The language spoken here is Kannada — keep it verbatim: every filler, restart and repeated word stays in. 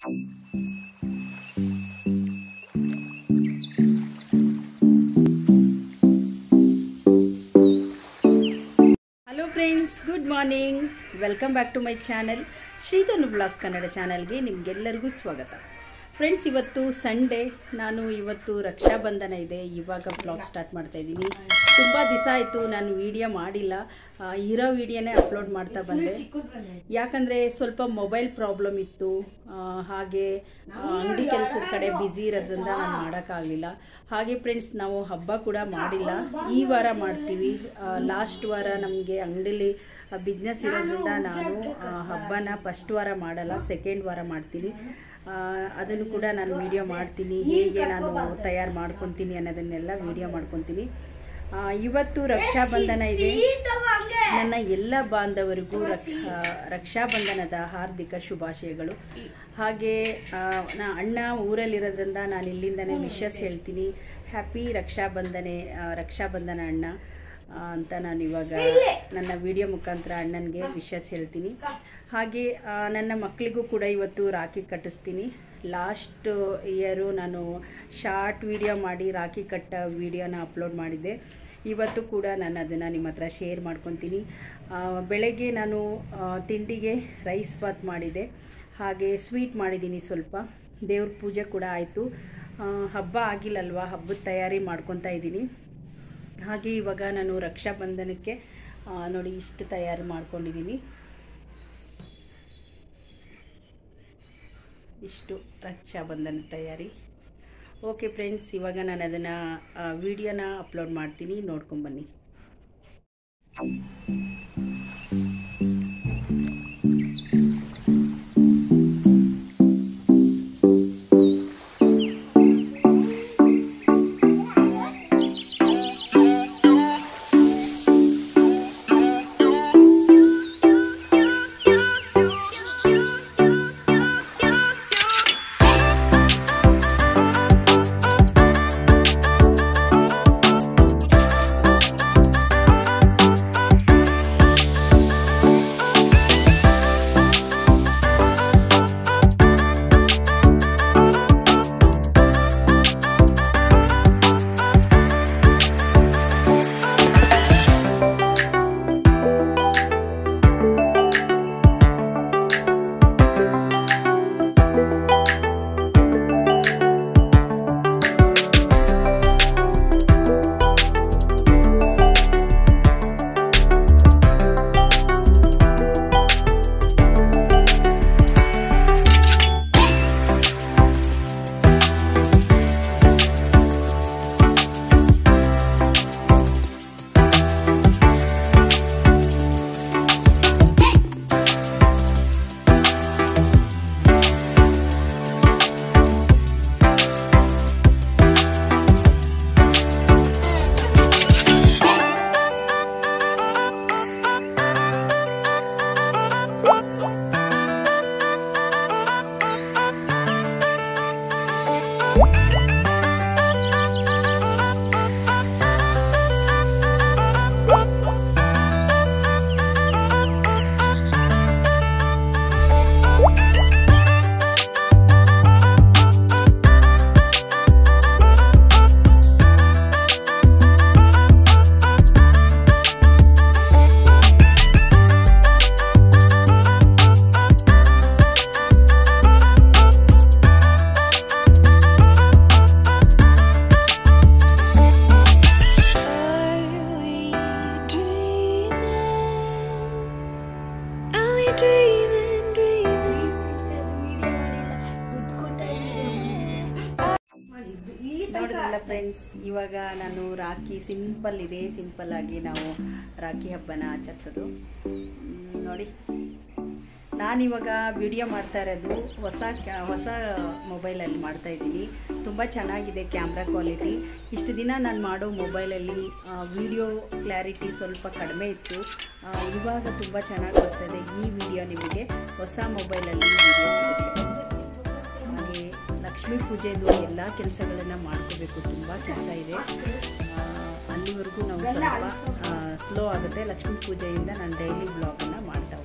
Hello friends, good morning. Welcome back to my channel Shridhanu blogs Kannada ಚಾನಲ್ಗೆ ನಿಮಗೆಲ್ಲರಿಗೂ ಸ್ವಾಗತ. ಫ್ರೆಂಡ್ಸ್, ಇವತ್ತು ಸಂಡೇ. ನಾನು ಇವತ್ತು ರಕ್ಷಾಬಂಧನ ಇದೆ, ಇವಾಗ ಬ್ಲಾಗ್ ಸ್ಟಾರ್ಟ್ ಮಾಡ್ತಾ ಇದ್ದೀನಿ. ತುಂಬ ದಿವಸ ಆಯಿತು ನಾನು ವಿಡಿಯೋ ಮಾಡಿಲ್ಲ. ಇರೋ ವಿಡಿಯೋನೇ ಅಪ್ಲೋಡ್ ಮಾಡ್ತಾ ಬಂದೆ. ಯಾಕಂದರೆ ಸ್ವಲ್ಪ ಮೊಬೈಲ್ ಪ್ರಾಬ್ಲಮ್ ಇತ್ತು, ಹಾಗೆ ಅಂಗಡಿ ಕೆಲಸದ ಕಡೆ ಬ್ಯುಸಿ ಇರೋದ್ರಿಂದ ನಾನು ಮಾಡೋಕ್ಕಾಗಲಿಲ್ಲ. ಹಾಗೆ ಫ್ರೆಂಡ್ಸ್, ನಾವು ಹಬ್ಬ ಕೂಡ ಮಾಡಿಲ್ಲ. ಈ ವಾರ ಮಾಡ್ತೀವಿ. ಲಾಸ್ಟ್ ವಾರ ನಮಗೆ ಅಂಗಡಿಲಿ ಬಿಸ್ನೆಸ್ ಇರೋದ್ರಿಂದ ನಾನು ಹಬ್ಬನ ಫಸ್ಟ್ ವಾರ ಮಾಡಲ್ಲ, ಸೆಕೆಂಡ್ ವಾರ ಮಾಡ್ತೀನಿ. ಅದನ್ನು ಕೂಡ ನಾನು ವಿಡಿಯೋ ಮಾಡ್ತೀನಿ, ಹೇಗೆ ನಾನು ತಯಾರು ಮಾಡ್ಕೊತೀನಿ ಅನ್ನೋದನ್ನೆಲ್ಲ ವಿಡಿಯೋ ಮಾಡ್ಕೊತೀನಿ. ಇವತ್ತು ರಕ್ಷಾಬಂಧನ ಇದೆ. ನನ್ನ ಎಲ್ಲ ಬಾಂಧವರಿಗೂ ರಕ್ಷಾಬಂಧನದ ಹಾರ್ದಿಕ ಶುಭಾಶಯಗಳು. ಹಾಗೆ ನಾ ಅಣ್ಣ ಊರಲ್ಲಿರೋದ್ರಿಂದ ನಾನು ಇಲ್ಲಿಂದನೇ ವಿಶಸ್ ಹೇಳ್ತೀನಿ. ಹ್ಯಾಪಿ ರಕ್ಷಾಬಂಧನೆ ರಕ್ಷಾಬಂಧನ ಅಣ್ಣ ಅಂತ ನಾನು ಇವಾಗ ನನ್ನ ವಿಡಿಯೋ ಮುಖಾಂತರ ಅಣ್ಣನಿಗೆ ವಿಶಸ್ ಹೇಳ್ತೀನಿ. ಹಾಗೆ ನನ್ನ ಮಕ್ಕಳಿಗೂ ಕೂಡ ಇವತ್ತು ರಾಖಿ ಕಟ್ಟಿಸ್ತೀನಿ. ಲಾಸ್ಟ್ ಇಯರು ನಾನು ಶಾರ್ಟ್ ವಿಡಿಯೋ ಮಾಡಿ ರಾಖಿ ಕಟ್ಟ ವಿಡಿಯೋನ ಅಪ್ಲೋಡ್ ಮಾಡಿದ್ದೆ. ಇವತ್ತು ಕೂಡ ನಾನು ಅದನ್ನು ನಿಮ್ಮ ಹತ್ರ ಶೇರ್ ಮಾಡ್ಕೊತೀನಿ. ಬೆಳಗ್ಗೆ ನಾನು ತಿಂಡಿಗೆ ರೈಸ್ ಬಾತ್ ಮಾಡಿದೆ, ಹಾಗೆ ಸ್ವೀಟ್ ಮಾಡಿದ್ದೀನಿ. ಸ್ವಲ್ಪ ದೇವ್ರ ಪೂಜೆ ಕೂಡ ಆಯಿತು. ಹಬ್ಬ ಆಗಿಲ್ಲಲ್ವ, ಹಬ್ಬದ ತಯಾರಿ ಮಾಡ್ಕೊತಾ ಇದ್ದೀನಿ. ಹಾಗೆ ಇವಾಗ ನಾನು ರಕ್ಷಾಬಂಧನಕ್ಕೆ ನೋಡಿ ಇಷ್ಟು ತಯಾರಿ ಮಾಡ್ಕೊಂಡಿದ್ದೀನಿ. ಇಷ್ಟು ರಕ್ಷಾಬಂಧನ ತಯಾರಿ. ಓಕೆ ಫ್ರೆಂಡ್ಸ್, ಇವಾಗ ನಾನು ಅದನ್ನು ವಿಡಿಯೋನ ಅಪ್ಲೋಡ್ ಮಾಡ್ತೀನಿ, ನೋಡ್ಕೊಂಬನ್ನಿ. ನೋಡಿದ್ರಲ್ಲ ಫ್ರೆಂಡ್ಸ್, ಇವಾಗ ನಾನು ರಾಖಿ ಸಿಂಪಲ್ ಇದೆ, ಸಿಂಪಲ್ ಆಗಿ ನಾವು ರಾಖಿ ಹಬ್ಬನ ಆಚರಿಸೋದು. ನೋಡಿ, ನಾನಿವಾಗ ವಿಡಿಯೋ ಮಾಡ್ತಾ ಇರೋದು ಹೊಸ ಕ್ಯಾ ಹೊಸ ಮೊಬೈಲಲ್ಲಿ ಮಾಡ್ತಾ ಇದ್ದೀನಿ. ತುಂಬ ಚೆನ್ನಾಗಿದೆ ಕ್ಯಾಮ್ರಾ ಕ್ವಾಲಿಟಿ. ಇಷ್ಟು ದಿನ ನಾನು ಮಾಡೋ ಮೊಬೈಲಲ್ಲಿ ವಿಡಿಯೋ ಕ್ಲಾರಿಟಿ ಸ್ವಲ್ಪ ಕಡಿಮೆ ಇತ್ತು, ಇವಾಗ ತುಂಬ ಚೆನ್ನಾಗಿ ಬರ್ತದೆ. ಈ ವಿಡಿಯೋ ನಿಮಗೆ ಹೊಸ ಮೊಬೈಲಲ್ಲಿ ವಿಡಿಯೋ ಸಿಗುತ್ತೆ. ಹಾಗೆ ಲಕ್ಷ್ಮೀ ಪೂಜೆದು ಎಲ್ಲ ಕೆಲಸಗಳನ್ನು ಮಾಡ್ಕೋಬೇಕು, ತುಂಬ ಕೆಲಸ ಇದೆ. ಅಲ್ಲಿವರೆಗೂ ನಾವು ಸ್ವಲ್ಪ ಸ್ಲೋ ಆಗುತ್ತೆ. ಲಕ್ಷ್ಮೀ ಪೂಜೆಯಿಂದ ನಾನು ಡೈಲಿ ಬ್ಲಾಗನ್ನು ಮಾಡ್ತಾ